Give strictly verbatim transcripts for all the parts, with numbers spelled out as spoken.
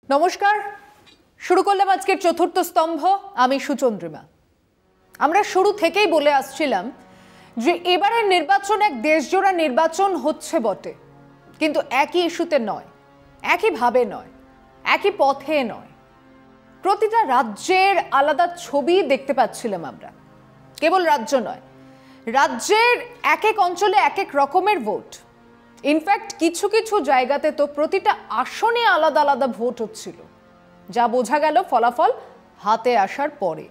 নমস্কার, শুরু করলাম আজকের চতুর্থ স্তম্ভ। আমি সুচন্দ্রিমা। আমরা শুরু থেকেই বলে আসছিলাম যে এবারের নির্বাচন এক দেশজোড়া নির্বাচন হচ্ছে বটে, কিন্তু একই ইস্যুতে নয়, একইভাবে নয়, একই পথে নয়। প্রতিটা রাজ্যের আলাদা ছবি দেখতে পাচ্ছিলাম আমরা। কেবল রাজ্য নয়, রাজ্যের এক এক অঞ্চলে এক এক রকমের ভোট। ইনফ্যাক্ট কিছু কিছু জায়গাতে তো প্রতিটা আসনে আলাদা আলাদা ভোট হচ্ছিল, যা বোঝা গেল ফলাফল হাতে আসার পরে।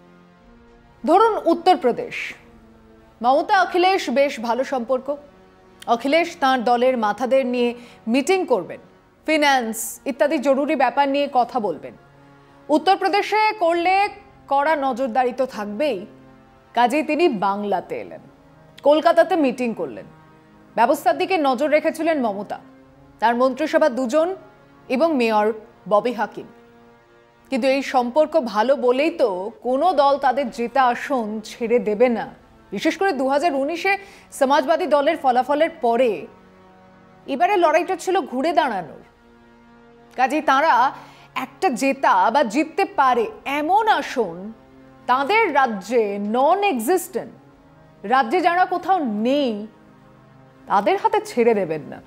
ধরুন উত্তরপ্রদেশ, মমতা অখিলেশ বেশ ভালো সম্পর্ক। অখিলেশ তাঁর দলের মাথাদের নিয়ে মিটিং করবেন, ফিন্যান্স ইত্যাদি জরুরি ব্যাপার নিয়ে কথা বলবেন। উত্তরপ্রদেশে করলে কড়া নজরদারি তো থাকবেই, কাজেই তিনি বাংলাতে এলেন, কলকাতাতে মিটিং করলেন। ব্যবস্থার দিকে নজর রেখেছিলেন মমতা, তার মন্ত্রিসভা দুজন এবং মেয়র ববি হাকিম। কিন্তু এই সম্পর্ক ভালো বলেই তো কোনো দল তাদের জেতা আসন ছেড়ে দেবে না। বিশেষ করে দু হাজার উনিশে সমাজবাদী দলের ফলাফলের পরে এবারে লড়াইটা ছিল ঘুরে দাঁড়ানোর। কাজেই তাঁরা একটা জেতা বা জিততে পারে এমন আসন তাদের রাজ্যে নন এক্সিস্টেন্ট, রাজ্যে যারা কোথাও নেই, তাদের হাতে ছেড়ে দেবেন না।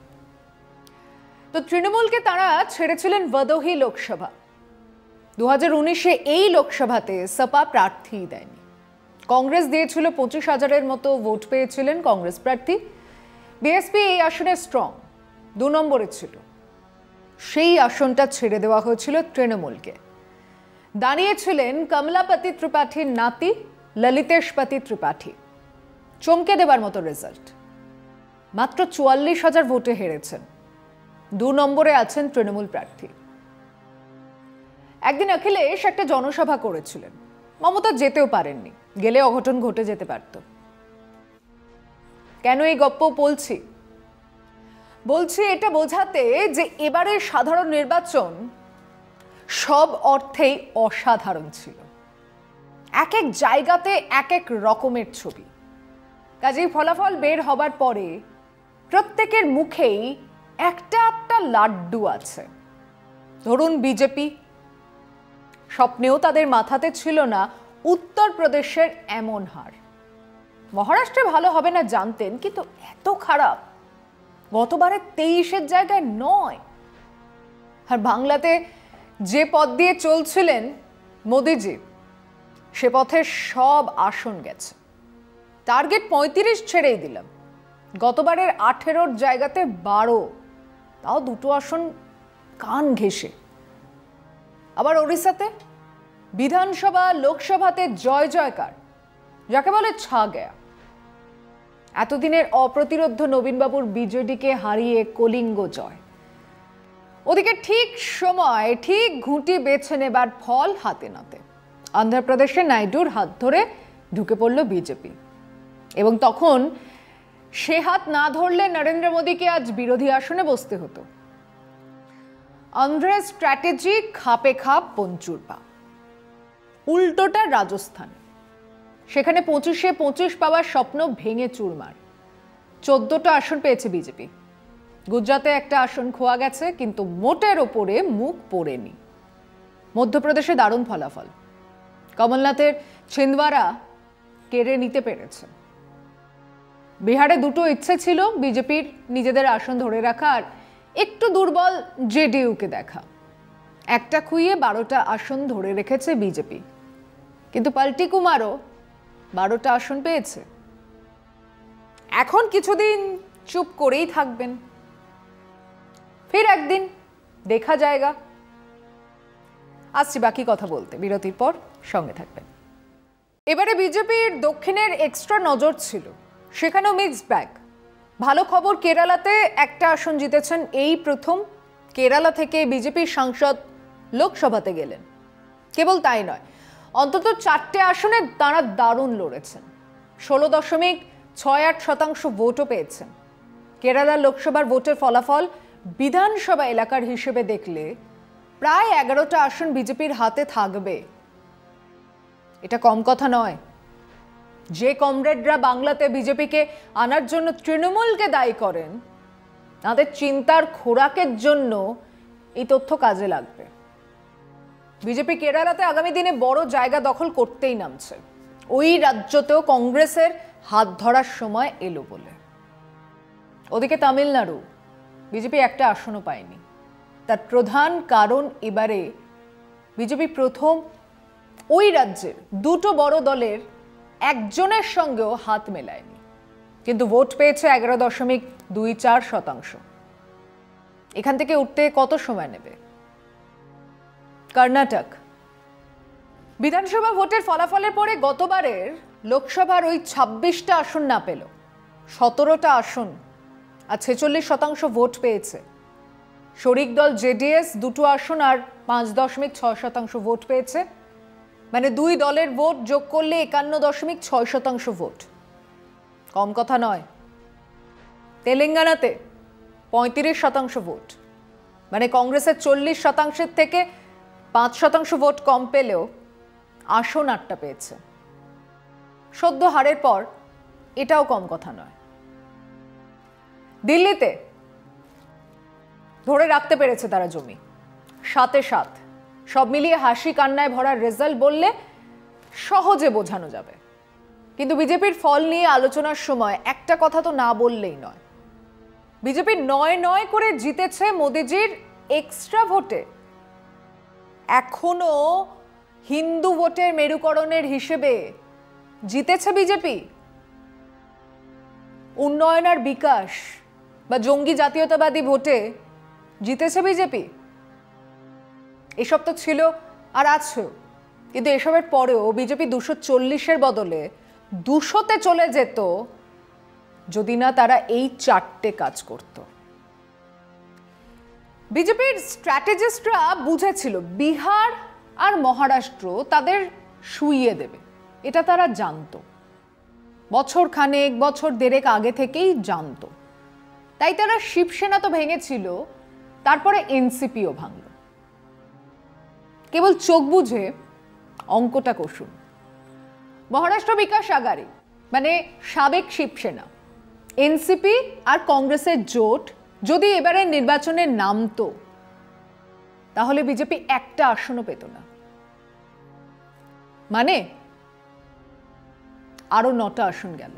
তো তৃণমূলকে তারা ছেড়েছিলেন ভদোহি লোকসভা। দু হাজার উনিশে এই লোকসভাতে সপা প্রার্থী দেয়নি। কংগ্রেস দিয়েছিল পঁচিশ হাজারের মতো ভোট পেয়েছিলেন কংগ্রেস প্রার্থী। বিএসপি এই আসনে স্ট্রং, দু নম্বরে ছিল। সেই আসনটা ছেড়ে দেওয়া হয়েছিল তৃণমূলকে। দাঁড়িয়েছিলেন কমলাপতি ত্রিপাঠীর নাতি ললিতেশপতি ত্রিপাঠী। চমকে দেবার মতো রেজাল্ট। মাত্র চুয়াল্লিশ হাজার ভোটে হেরেছেন। দু নম্বরে আছেন তৃণমূল প্রার্থী। একদিন অখিলেশ একটা জনসভা করেছিলেন, মমতা যেতেও পারেননি, গেলে অঘটন ঘটে যেতে পারত। কেন এই গপ্প বলছি? বলছি এটা বোঝাতে যে এবারের সাধারণ নির্বাচন সব অর্থেই অসাধারণ ছিল। এক এক জায়গাতে এক এক রকমের ছবি। কাজেই ফলাফল বের হবার পরে প্রত্যেকের মুখেই একটা একটা লাড্ডু আছে। ধরুন বিজেপি, স্বপ্নেও তাদের মাথাতে ছিল না উত্তরপ্রদেশের এমন হার। মহারাষ্ট্রে ভালো হবে না জানতেন, কিন্তু এত খারাপ গতবারের তেইশের জায়গায় নয়। আর বাংলাতে যে পথ দিয়ে চলছিলেন মোদিজি, সে পথে সব আসন গেছে। টার্গেট পঁয়ত্রিশ ছেড়েই দিলাম, গতবারের আঠেরোর জায়গাতে বারো, তাও দুটো আসন কান ঘেঁষে। আবার ওড়িশাতে বিধানসভা লোকসভাতে জয় জয়কার, যাকে বলে ছা গয়া। এতদিনের অপ্রতিরোধ্য নবীনবাবুর বিজেডিকে হারিয়ে কলিঙ্গ জয়। ওদিকে ঠিক সময় ঠিক ঘুঁটি বেছে নেবার ফল হাতে নাতে অন্ধ্রপ্রদেশে নাইডুর হাত ধরে ঢুকে পড়ল বিজেপি। এবং তখন সে হাত না ধরলে নরেন্দ্র মোদীকে আজ বিরোধী আসনে বসতে হতো। অন্ধ্রের স্ট্র্যাটেজি খাপে খাপ পঞ্চুর পা। উল্টোটা রাজস্থান, সেখানে পঁচিশে পঁচিশ পাওয়ার স্বপ্ন ভেঙে চুরমার। চোদ্দটা আসন পেয়েছে বিজেপি। গুজরাতে একটা আসন খোয়া গেছে, কিন্তু মোটের ওপরে মুখ পড়েনি। মধ্যপ্রদেশে দারুণ ফলাফল, কমলনাথের ছিন্দওয়ারা কেড়ে নিতে পেরেছে। বিহারে দুটো ইচ্ছে ছিল বিজেপির নিজেদের আসন ধরে রাখা আর একটু দুর্বল জেডিইউকে দেখা। একটা খুইয়ে বারোটা আসন ধরে রেখেছে বিজেপি, কিন্তু পাল্টি কুমারও বারোটা আসন পেয়েছে। এখন কিছুদিন চুপ করেই থাকবেন, ফির একদিন দেখা যায়গা। আসছি বাকি কথা বলতে, বিরতির পর সঙ্গে থাকবেন। এবারে বিজেপির দক্ষিণের এক্সট্রা নজর ছিল, সেখানেও মিক্সড ব্যাগ। ভালো খবর, কেরালাতে একটা আসন জিতেছেন এই প্রথম। কেরালা থেকে বিজেপির সাংসদ লোকসভাতে গেলেন। কেবল তাই নয়, অন্তত চারটে আসনে তাঁরা দারুণ লড়েছেন। ষোলো দশমিক ছয় আট শতাংশ ভোটও পেয়েছেন। কেরালা লোকসভার ভোটের ফলাফল বিধানসভা এলাকার হিসেবে দেখলে প্রায় এগারোটা আসন বিজেপির হাতে থাকবে। এটা কম কথা নয়। যে কমরেডরা বাংলাতে বিজেপিকে আনার জন্য তৃণমূলকে দায়ী করেন, তাদের চিন্তার খোরাকের জন্য এই তথ্য কাজে লাগবে। বিজেপি কেরালাতে আগামী দিনে বড় জায়গা দখল করতেই নামছে। ওই রাজ্যতেও কংগ্রেসের হাত ধরার সময় এলো বলে। ওদিকে তামিলনাড়ু বিজেপি একটা আসনও পায়নি। তার প্রধান কারণ এবারে বিজেপি প্রথম ওই রাজ্যের দুটো বড় দলের একজনের সঙ্গেও হাত মেলায়নি, কিন্তু ভোট পেয়েছে এগারো দশমিক দুই চার শতাংশ। এখান থেকে উঠতে কত সময় নেবে? কর্ণাটক বিধানসভা ভোটের ফলাফলের পরে গতবারের লোকসভার ওই ছাব্বিশটা আসন না পেল, সতেরোটা আসন আর ছেচল্লিশ শতাংশ ভোট পেয়েছে। শরিক দল জেডিএস দুটো আসন আর পাঁচ দশমিক ছয় শতাংশ ভোট পেয়েছে, মানে দুই দলের ভোট যোগ করলে একান্ন দশমিক ছয় শতাংশ ভোট। কম কথা নয়। তেলেঙ্গানাতে পঁয়ত্রিশ শতাংশ ভোট, মানে কংগ্রেসের চল্লিশ শতাংশের থেকে পাঁচ শতাংশ ভোট কম পেলেও আসন আটটা পেয়েছে। সদ্য হারের পর এটাও কম কথা নয়। দিল্লিতে ধরে রাখতে পেরেছে তারা জমি, সাতে সাত। সব মিলিয়ে হাসি কান্নায় ভরা রেজাল্ট বললে সহজে বোঝানো যাবে। কিন্তু বিজেপির ফল নিয়ে আলোচনার সময় একটা কথা তো না বললেই নয়। বিজেপি নয় নয় করে জিতেছে মোদিজির এক্সট্রা ভোটে। এখনো হিন্দু ভোটের মেরুকরণের হিসেবে জিতেছে বিজেপি। উন্নয়ন আর বিকাশ বা জঙ্গি জাতীয়তাবাদী ভোটে জিতেছে বিজেপি। এসব তো ছিল আর আছেও, কিন্তু এসবের পরেও বিজেপি দুশো চল্লিশের বদলে দুশোতে চলে যেত যদি না তারা এই চারটে কাজ করত। বিজেপির স্ট্র্যাটেজিস্টরা বুঝেছিল বিহার আর মহারাষ্ট্র তাদের শুইয়ে দেবে, এটা তারা জানতো। বছর খানেক বছর দেড়েক আগে থেকেই জানতো। তাই তারা শিবসেনা তো ভেঙেছিল, তারপরে এনসিপিও ভাঙল। কেবল চোখ বুঝে অঙ্কটা কষুন। মহারাষ্ট্র বিকাশ আগারী মানে সাবেক শিবসেনা, এনসিপি আর কংগ্রেসের জোট যদি এবারে নির্বাচনে নামতো তাহলে বিজেপি একটা আসনও পেত না, মানে আরো নটা আসন গেল।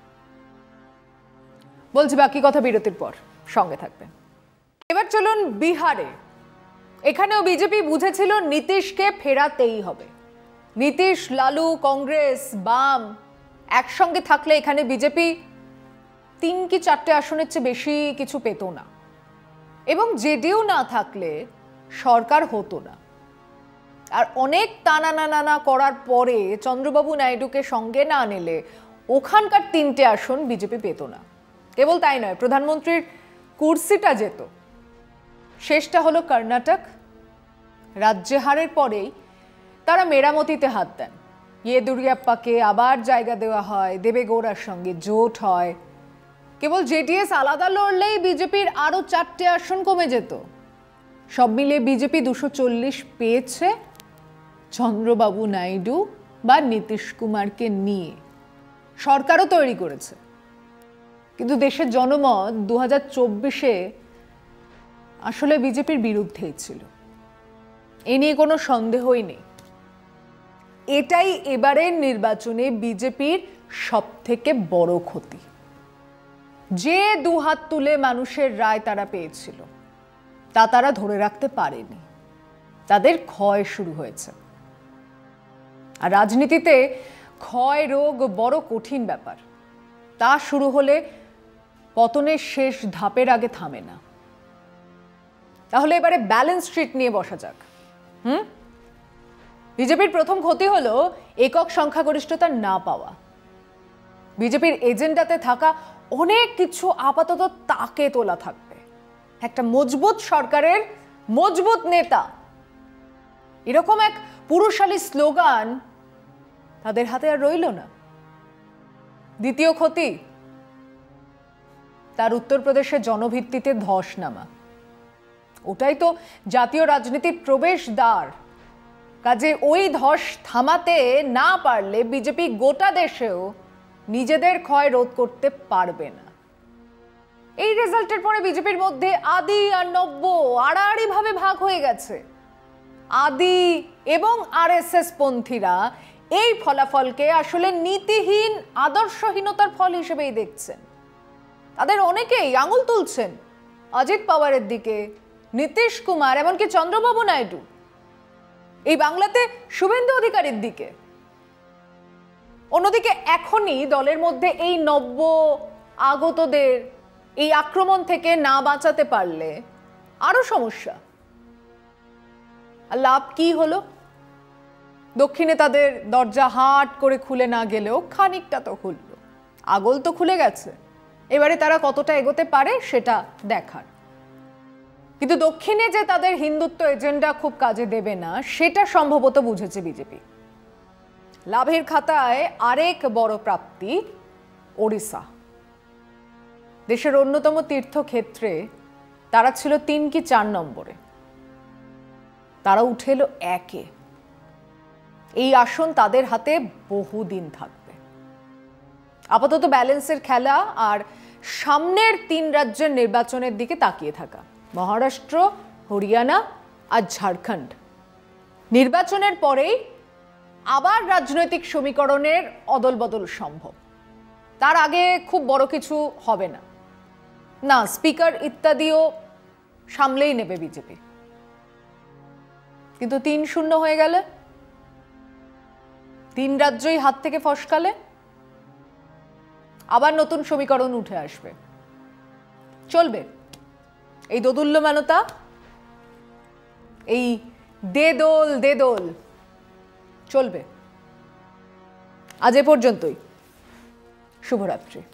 বলছি বাকি কথা বিরতির পর, সঙ্গে থাকবেন। এবার চলুন বিহারে। এখানেও বিজেপি বুঝেছিল নীতিশকে ফেরাতেই হবে। নীতিশ, লালু, কংগ্রেস, বাম একসঙ্গে থাকলে এখানে বিজেপি তিন কি চারটে আসনের চেয়ে বেশি কিছু পেত না, এবং জেডিইউ না থাকলে সরকার হতো না। আর অনেক টানা নানা করার পরে চন্দ্রবাবু নাইডুকে সঙ্গে না নিলে ওখানকার তিনটে আসন বিজেপি পেত না। কেবল তাই নয়, প্রধানমন্ত্রীর কুর্সিটা যেত। শেষটা হলো কর্ণাটক। রাজ্যে হারের পরেই তারা মেরামতিতে হাত দেন। ইয়েদুরিয়াপ্পাকে আবার জায়গা দেওয়া হয়, দেবেগৌড়ার সঙ্গে জোট হয়। কেবল জেডিএস আলাদা লড়লেই বিজেপির আরো চারটে আসন কমে যেত। সব মিলিয়ে বিজেপি দুশো চল্লিশ পেয়েছে চন্দ্রবাবু নাইডু বা নীতিশ কুমারকে নিয়ে। সরকারও তৈরি করেছে, কিন্তু দেশের জনমত দু হাজার চব্বিশে আসলে বিজেপির বিরুদ্ধেই ছিল, এ নিয়ে কোনো সন্দেহই নেই। এটাই এবারের নির্বাচনে বিজেপির সব থেকে বড় ক্ষতি। যে দুহাত তুলে মানুষের রায় তারা পেয়েছিল তা তারা ধরে রাখতে পারেনি। তাদের ক্ষয় শুরু হয়েছে। আর রাজনীতিতে ক্ষয় রোগ বড় কঠিন ব্যাপার। তা শুরু হলে পতনের শেষ ধাপের আগে থামে না। তাহলে এবারে ব্যালেন্স শিট নিয়ে বসা যাক। হুম বিজেপির প্রথম ক্ষতি হলো একক সংখ্যাগরিষ্ঠতা না পাওয়া। বিজেপির এজেন্ডাতে থাকা অনেক কিছু আপাতত তাকে তোলা থাকবে। একটা মজবুত সরকারের মজবুত নেতা, এরকম এক পুরুষালী স্লোগান তাদের হাতে আর রইল না। দ্বিতীয় ক্ষতি, তার উত্তরপ্রদেশের জনভিত্তিতে ধস নামা। ওটাই তো জাতীয় রাজনীতির প্রবেশ দ্বার। কাজে ওই ধস থামাতে না পারলে বিজেপি গোটা দেশেও নিজেদের ক্ষয় রোধ করতে পারবে না। এই রেজাল্টের পরে বিজেপির মধ্যে আদি আর নব্য আড়াআড়ি ভাবে ভাগ হয়ে গেছে। আদি এবং আরএসএস পন্থীরা এই ফলাফলকে আসলে নীতিহীন আদর্শহীনতার ফল হিসেবেই দেখছেন। তাদের অনেকেই আঙুল তুলছেন অজিত পাওয়ারের দিকে, নীতিশ কুমার, এমনকি চন্দ্রবাবু নাইডু, এই বাংলাতে শুভেন্দু অধিকারীর দিকে। অন্যদিকে এখনই দলের মধ্যে এই নব্য আগতদের এই আক্রমণ থেকে না বাঁচাতে পারলে আরো সমস্যা। আর লাভ কি হলো? দক্ষিণে তাদের দরজা হাট করে খুলে না গেলেও খানিকটা তো খুলল, আগল তো খুলে গেছে। এবারে তারা কতটা এগোতে পারে সেটা দেখার। কিন্তু দক্ষিণে যে তাদের হিন্দুত্ব এজেন্ডা খুব কাজে দেবে না সেটা সম্ভবত বুঝেছে বিজেপি। লাভের খাতায় আরেক বড় প্রাপ্তি ওড়িশা। দেশের অন্যতম তীর্থক্ষেত্রে তারা ছিল তিন কি চার নম্বরে, তারা উঠে এলো একে। এই আসন তাদের হাতে বহুদিন থাকবে। আপাতত ব্যালেন্সের খেলা আর সামনের তিন রাজ্যের নির্বাচনের দিকে তাকিয়ে থাকা, মহারাষ্ট্র, হরিয়ানা আর ঝাড়খণ্ড। নির্বাচনের পরেই আবার রাজনৈতিক সমীকরণের অদল বদল সম্ভব। তার আগে খুব বড় কিছু হবে না, না স্পিকার ইত্যাদিও সামলেই নেবে বিজেপি। কিন্তু তিন শূন্য হয়ে গেলে, তিন রাজ্যই হাত থেকে ফসকালে আবার নতুন সমীকরণ উঠে আসবে। চলবে এই দোদুল্যমানতা, এই দে দোল দে দোল চলবে। আজ এ পর্যন্তই। শুভরাত্রি।